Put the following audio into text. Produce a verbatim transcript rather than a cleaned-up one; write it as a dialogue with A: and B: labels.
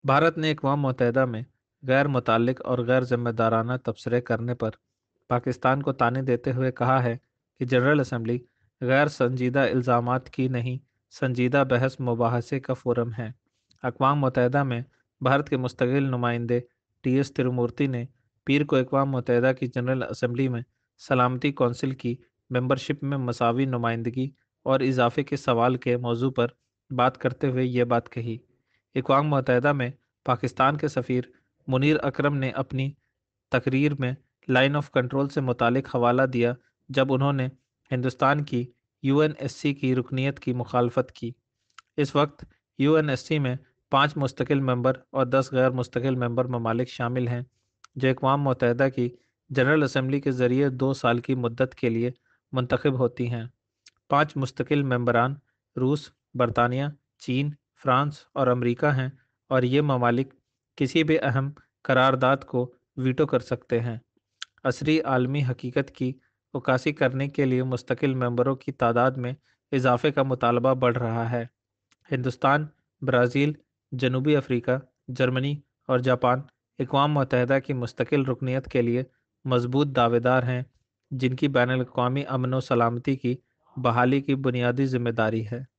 A: भारत ने अक़वाम मुत्तहिदा में गैर मुतल्लिक़ और गैर ज़िम्मेदाराना तबसरे करने पर पाकिस्तान को ताने देते हुए कहा है कि जनरल असम्बली गैर संजीदा इल्ज़ामात की नहीं, संजीदा बहस मुबाहसे का फ़ोरम है। अक़वाम मुत्तहिदा में भारत के मुस्तक़िल नुमाइंदे टी एस तिरुमूर्ति ने पीर को अक़वाम मुत्तहिदा की जनरल असम्बली में सलामती कौंसिल की मेंबरशिप में मसावी नुमाइंदगी और इजाफ़े के सवाल के मौजू पर बात करते हुए ये बात कही। अक़वाम मुत्तहिदा में पाकिस्तान के सफ़ीर मुनीर अकरम ने अपनी तकरीर में लाइन ऑफ कंट्रोल से मुतालिक हवाला दिया जब उन्होंने हिंदुस्तान की यू एन एस सी की रुकनीत की मुखालफत की। इस वक्त यू एन एस सी में पाँच मुस्तकिल मेंबर और दस गैर मुस्तकिल मेंबर ममालिक शामिल हैं जो अक़वाम मुत्तहिदा की जनरल असम्बली के ज़रिए दो साल की मुद्दत के लिए मुंतखब होती हैं। पाँच मुस्तकिल मेंबरान रूस, बरतानिया, चीन, फ्रांस और अमरीका हैं और ये ममालिक किसी भी अहम करारदाद को वीटो कर सकते हैं। असरी आलमी हकीकत की उकासी करने के लिए मुस्तकिल मेंबरों की तादाद में इजाफे का मुतालबा बढ़ रहा है। हिंदुस्तान, ब्राज़ील, जनूबी अफ्रीका, जर्मनी और जापान अक़वाम मुत्तहिदा की मुस्तकिल रुकनीत के लिए मजबूत दावेदार हैं जिनकी बैनुल अक़वामी अमन व सलामती की बहाली की बुनियादी जिम्मेदारी है।